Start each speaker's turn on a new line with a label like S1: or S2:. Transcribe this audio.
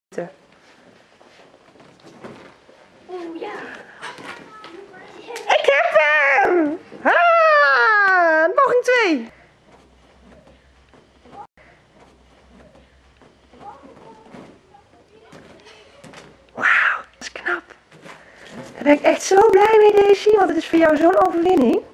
S1: Oeh, ja.
S2: Ik heb hem! Ah, poging 2. Wauw, dat is knap. Daar ben ik echt zo blij mee, Daisy, want het is voor jou zo'n overwinning.